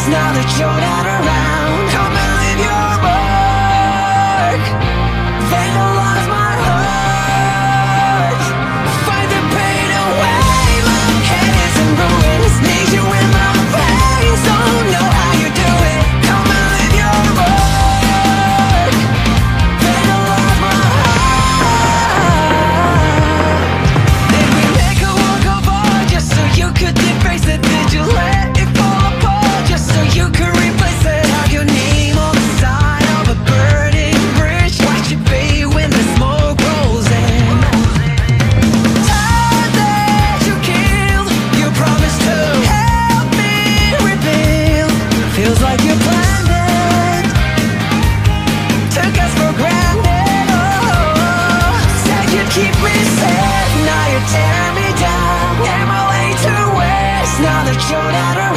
now that you're not around. Come and leave your mark. Vandalize my heart. Find the pain away. My head is in ruins. Need you in my veins. Don't know how you do it. Come and leave your mark. Vandalize my heart. Did we make a work of art just so you could deface it? Did you let it fall apart just so you could replace it? Have your name on the side of a burning bridge. Watch it fade when the smoke rolls in. Time that you killed, you promised to help me rebuild. Feels like you planned it, took us for granted. Oh, said you'd keep me safe, now you're tearing me down. Am I way too west now that you're not around?